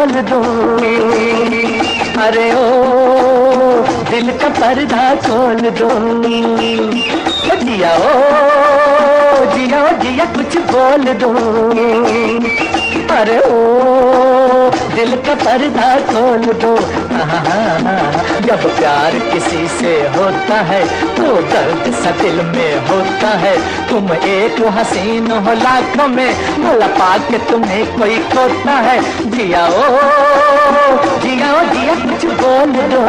बोल दूं। अरे ओ दिल का पर्दा खोल दूं। जिया ओ जिया जिया कुछ बोल दूं। अरे ओ दिल का पर्दा खोल दो। जब प्यार किसी से होता है तो दर्द सा दिल में होता है। तुम एक हसीन हो लाखों में, भला पाके तुम्हें कोई खोता है। जिया ओ जिया कुछ बोल दो।